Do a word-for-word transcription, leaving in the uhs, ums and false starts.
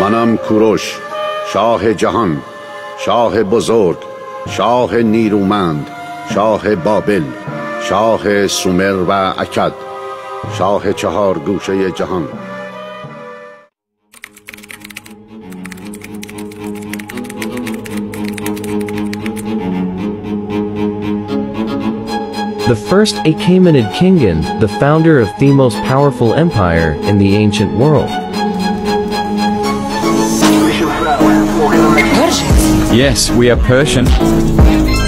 منم کوروش، شاه جهان، شاه بزرگ، شاه نیرومند، شاه بابل، شاه سومر و اکد، شاه چهار گوشه جهان. The first Achaemenid kingdom, the founder of the most powerful empire in the ancient world. Yes, we are Persian.